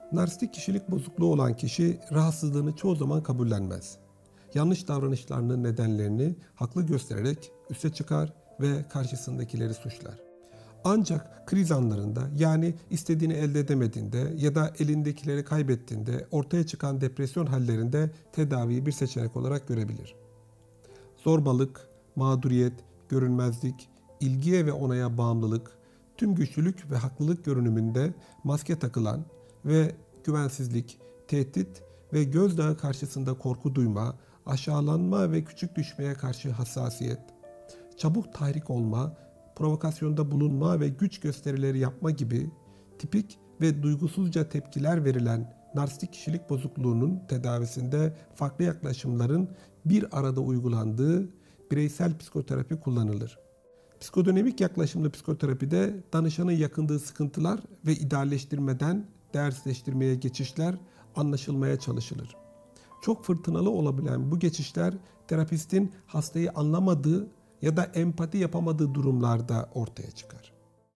Narsistik kişilik bozukluğu olan kişi rahatsızlığını çoğu zaman kabullenmez. Yanlış davranışlarının nedenlerini haklı göstererek üste çıkar ve karşısındakileri suçlar. Ancak kriz anlarında, yani istediğini elde edemediğinde ya da elindekileri kaybettiğinde ortaya çıkan depresyon hallerinde tedaviyi bir seçenek olarak görebilir. Zorbalık, mağduriyet, görünmezlik, ilgiye ve onaya bağımlılık, tüm güçlülük ve haklılık görünümünde maske takılan ve güvensizlik, tehdit ve gözdağı karşısında korku duyma, aşağılanma ve küçük düşmeye karşı hassasiyet, çabuk tahrik olma, provokasyonda bulunma ve güç gösterileri yapma gibi tipik ve duygusuzca tepkiler verilen narsistik kişilik bozukluğunun tedavisinde farklı yaklaşımların bir arada uygulandığı bireysel psikoterapi kullanılır. Psikodinamik yaklaşımlı psikoterapide danışanın yakındığı sıkıntılar ve idealleştirmeden değersizleştirmeye geçişler anlaşılmaya çalışılır. Çok fırtınalı olabilen bu geçişler terapistin hastayı anlamadığı ya da empati yapamadığı durumlarda ortaya çıkar.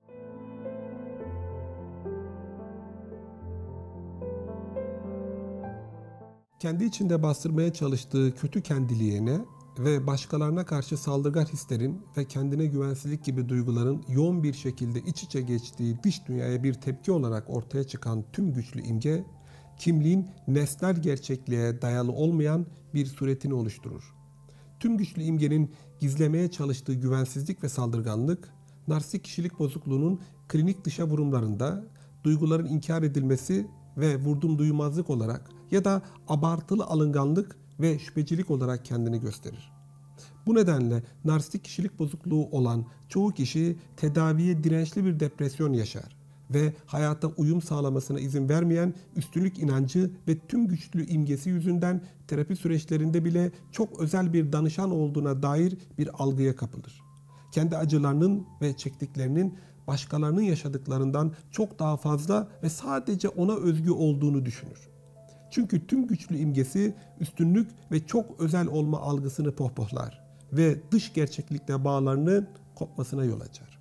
Kendi içinde bastırmaya çalıştığı kötü kendiliğine ve başkalarına karşı saldırgan hislerin ve kendine güvensizlik gibi duyguların yoğun bir şekilde iç içe geçtiği dış dünyaya bir tepki olarak ortaya çıkan tüm güçlü imge, kimliğin nesnel gerçekliğe dayalı olmayan bir suretini oluşturur. Tüm güçlü imgenin gizlemeye çalıştığı güvensizlik ve saldırganlık, narsistik kişilik bozukluğunun klinik dışa vurumlarında duyguların inkar edilmesi ve vurdum duymazlık olarak ya da abartılı alınganlık ve şüphecilik olarak kendini gösterir. Bu nedenle narsistik kişilik bozukluğu olan çoğu kişi tedaviye dirençli bir depresyon yaşar ve hayata uyum sağlamasına izin vermeyen üstünlük inancı ve tüm güçlü imgesi yüzünden terapi süreçlerinde bile çok özel bir danışan olduğuna dair bir algıya kapılır. Kendi acılarının ve çektiklerinin başkalarının yaşadıklarından çok daha fazla ve sadece ona özgü olduğunu düşünür. Çünkü tüm güçlü imgesi üstünlük ve çok özel olma algısını pohpohlar ve dış gerçeklikle bağlarının kopmasına yol açar.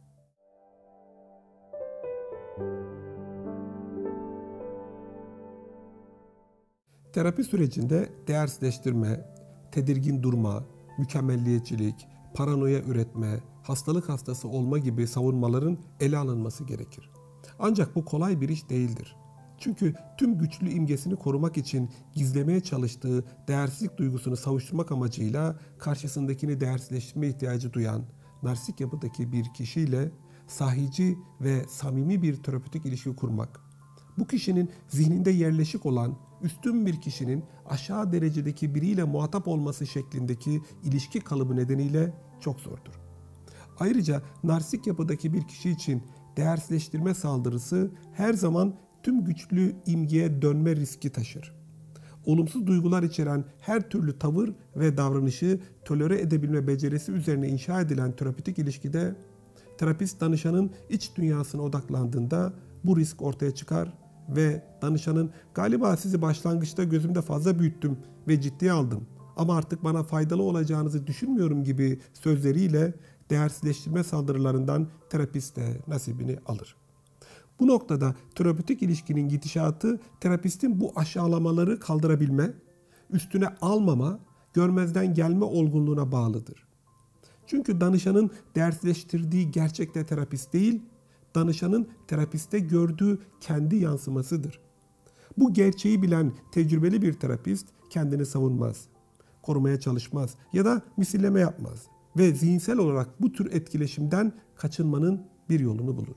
Terapi sürecinde değersizleştirme, tedirgin durma, mükemmelliyetçilik, paranoya üretme, hastalık hastası olma gibi savunmaların ele alınması gerekir. Ancak bu kolay bir iş değildir. Çünkü tüm güçlü imgesini korumak için gizlemeye çalıştığı değersizlik duygusunu savuşturmak amacıyla karşısındakini değersizleştirme ihtiyacı duyan narsistik yapıdaki bir kişiyle sahici ve samimi bir terapötik ilişki kurmak, bu kişinin zihninde yerleşik olan üstün bir kişinin aşağı derecedeki biriyle muhatap olması şeklindeki ilişki kalıbı nedeniyle çok zordur. Ayrıca narsistik yapıdaki bir kişi için değersizleştirme saldırısı her zaman tüm güçlü imgeye dönme riski taşır. Olumsuz duygular içeren her türlü tavır ve davranışı tolere edebilme becerisi üzerine inşa edilen terapötik ilişkide terapist danışanın iç dünyasına odaklandığında bu risk ortaya çıkar ve danışanın "Galiba sizi başlangıçta gözümde fazla büyüttüm ve ciddiye aldım ama artık bana faydalı olacağınızı düşünmüyorum" gibi sözleriyle değersizleştirme saldırılarından terapist de nasibini alır. Bu noktada terapötik ilişkinin gidişatı terapistin bu aşağılamaları kaldırabilme, üstüne almama, görmezden gelme olgunluğuna bağlıdır. Çünkü danışanın değersizleştirdiği gerçekte terapist değil, danışanın terapiste gördüğü kendi yansımasıdır. Bu gerçeği bilen tecrübeli bir terapist kendini savunmaz, korumaya çalışmaz ya da misilleme yapmaz ve zihinsel olarak bu tür etkileşimden kaçınmanın bir yolunu bulur.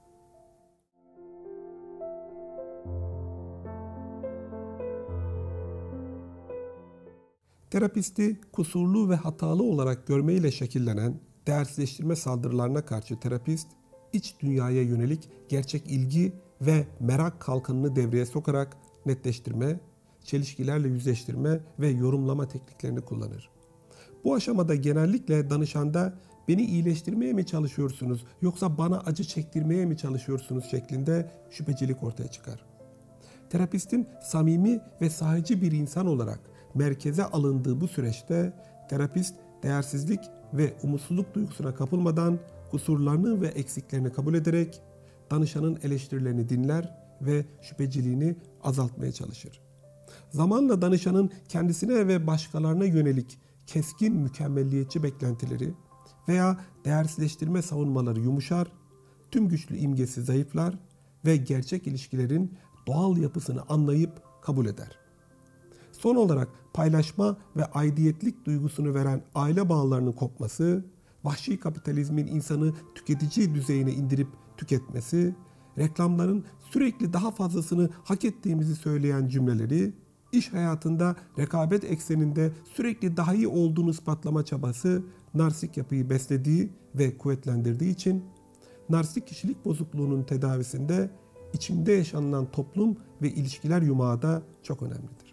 Terapisti kusurlu ve hatalı olarak görmeyle şekillenen değersizleştirme saldırılarına karşı terapist, iç dünyaya yönelik gerçek ilgi ve merak kalkanını devreye sokarak netleştirme, çelişkilerle yüzleştirme ve yorumlama tekniklerini kullanır. Bu aşamada genellikle danışanda "Beni iyileştirmeye mi çalışıyorsunuz yoksa bana acı çektirmeye mi çalışıyorsunuz?" şeklinde şüphecilik ortaya çıkar. Terapistin samimi ve sahici bir insan olarak merkeze alındığı bu süreçte terapist değersizlik ve umutsuzluk duygusuna kapılmadan kusurlarını ve eksiklerini kabul ederek danışanın eleştirilerini dinler ve şüpheciliğini azaltmaya çalışır. Zamanla danışanın kendisine ve başkalarına yönelik keskin mükemmelliyetçi beklentileri veya değersizleştirme savunmaları yumuşar, tüm güçlü imgesi zayıflar ve gerçek ilişkilerin doğal yapısını anlayıp kabul eder. Son olarak paylaşma ve aidiyetlik duygusunu veren aile bağlarının kopması, vahşi kapitalizmin insanı tüketici düzeyine indirip tüketmesi, reklamların sürekli daha fazlasını hak ettiğimizi söyleyen cümleleri, iş hayatında rekabet ekseninde sürekli daha iyi olduğunu ispatlama çabası narsik yapıyı beslediği ve kuvvetlendirdiği için narsik kişilik bozukluğunun tedavisinde içinde yaşanılan toplum ve ilişkiler yumağı da çok önemlidir.